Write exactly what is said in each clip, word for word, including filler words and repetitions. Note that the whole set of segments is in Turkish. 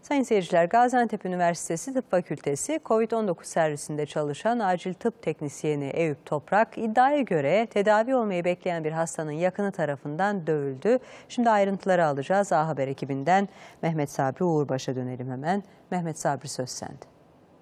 Sayın seyirciler, Gaziantep Üniversitesi Tıp Fakültesi Covid on dokuz servisinde çalışan acil tıp teknisyeni Eyüp Toprak, iddiaya göre tedavi olmayı bekleyen bir hastanın yakını tarafından dövüldü. Şimdi ayrıntıları alacağız. A Haber ekibinden Mehmet Sabri Uğurbaş'a dönelim hemen. Mehmet Sabri, söz sende.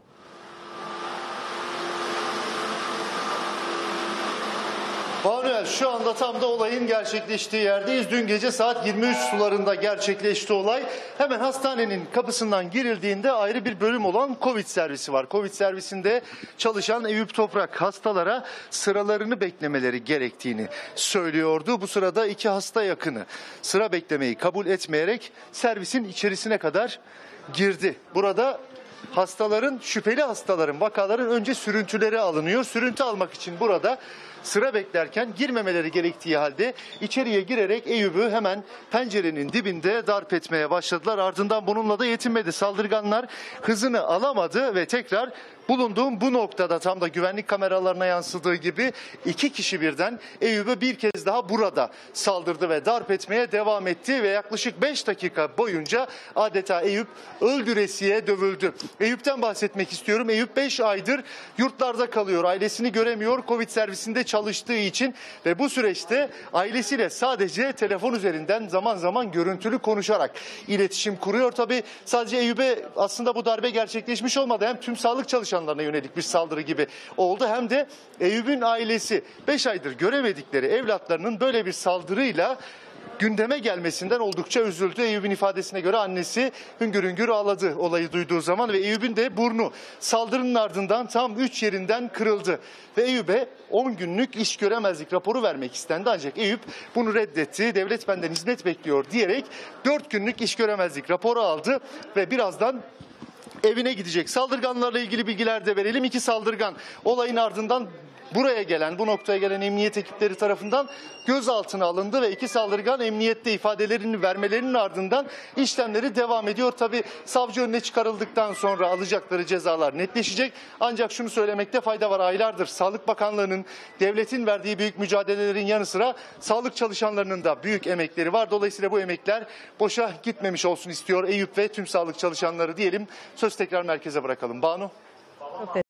Banu, şu anda tam da olayın gerçekleştiği yerdeyiz. Dün gece saat yirmi üç sularında gerçekleşti olay. Hemen hastanenin kapısından girildiğinde ayrı bir bölüm olan Covid servisi var. Covid servisinde çalışan Eyüp Toprak hastalara sıralarını beklemeleri gerektiğini söylüyordu. Bu sırada iki hasta yakını sıra beklemeyi kabul etmeyerek servisin içerisine kadar girdi. Burada hastaların, şüpheli hastaların, vakaların önce sürüntüleri alınıyor. Sürüntü almak için burada sıra beklerken girmemeleri gerektiği halde içeriye girerek Eyüp'ü hemen pencerenin dibinde darp etmeye başladılar. Ardından bununla da yetinmedi. Saldırganlar hızını alamadı ve tekrar bulunduğum bu noktada, tam da güvenlik kameralarına yansıdığı gibi, iki kişi birden Eyüp'ü bir kez daha burada saldırdı ve darp etmeye devam etti ve yaklaşık beş dakika boyunca adeta Eyüp öldüresiye dövüldü. Eyüp'ten bahsetmek istiyorum. Eyüp beş aydır yurtlarda kalıyor. Ailesini göremiyor Covid servisinde çalıştığı için ve bu süreçte ailesiyle sadece telefon üzerinden zaman zaman görüntülü konuşarak iletişim kuruyor. Tabii sadece Eyüp'e aslında bu darbe gerçekleşmiş olmadı. Hem tüm sağlık çalışanlarına yönelik bir saldırı gibi oldu, hem de Eyüp'ün ailesi beş aydır göremedikleri evlatlarının böyle bir saldırıyla gündeme gelmesinden oldukça üzüldü. Eyüp'ün ifadesine göre annesi hüngür hüngür ağladı olayı duyduğu zaman ve Eyüp'ün de burnu saldırının ardından tam üç yerinden kırıldı. Ve Eyüp'e on günlük iş göremezlik raporu vermek istendi, ancak Eyüp bunu reddetti. Devlet benden hizmet bekliyor diyerek dört günlük iş göremezlik raporu aldı ve birazdan evine gidecek. Saldırganlarla ilgili bilgiler de verelim. İki saldırgan olayın ardından buraya gelen, bu noktaya gelen emniyet ekipleri tarafından gözaltına alındı ve iki saldırgan emniyette ifadelerini vermelerinin ardından işlemleri devam ediyor. Tabii savcı önüne çıkarıldıktan sonra alacakları cezalar netleşecek. Ancak şunu söylemekte fayda var. Aylardır Sağlık Bakanlığı'nın, devletin verdiği büyük mücadelelerin yanı sıra sağlık çalışanlarının da büyük emekleri var. Dolayısıyla bu emekler boşa gitmemiş olsun istiyor Eyüp ve tüm sağlık çalışanları diyelim. Söz tekrar merkeze bırakalım. Banu.